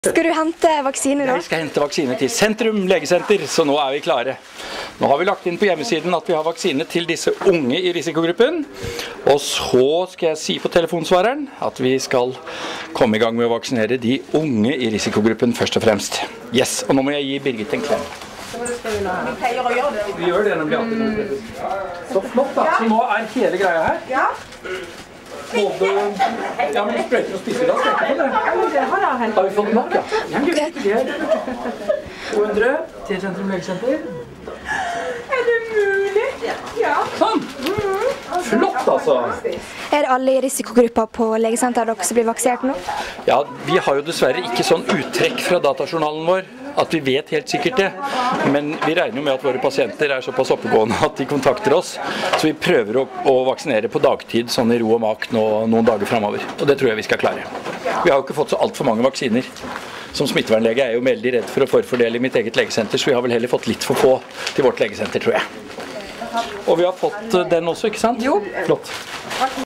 Skal du hente vaksine da? Jeg skal hente vaksine til Sentrum legesenter, så nå er vi klare. Nå har vi lagt inn på hjemmesiden at vi har vaksine til disse unge i risikogruppen. Og så skal jeg si på telefonsvareren at vi skal komme i gang med å vaksinere de unge i risikogruppen først og fremst. Yes, og nå må jeg gi Birgit en klem. Vi pleier å gjøre det. Vi gjør det nemlig alltid. Så flott da, så nå er hele greia her. Ja. Både, ja, men sprøyter og spiser da, strekker på det. Har vi fått nok, ja? Ja, det 200 til Sentrum legesenter. Er det mulig? Ja. Sånn! Flott altså! Er alle i risikogruppa på legesenter dere som blir vaksinert nå? Ja, vi har jo dessverre ikke sånn uttrekk fra datajournalen vår at vi vet helt sikkert det, men vi regner jo med at våre pasienter er såpass oppegående at de kontakter oss, så vi prøver å vaksinere på dagtid, sånn i ro og mak nå noen dager fremover, og det tror jeg vi skal klare. Vi har jo ikke fått så alt for mange vaksiner. Som smittevernlege er jeg jo veldig redd for å forfordele i mitt eget legesenter, så vi har vel heller fått litt for få til vårt legesenter, tror jeg. Og vi har fått den også, ikke sant? Jo. Flott.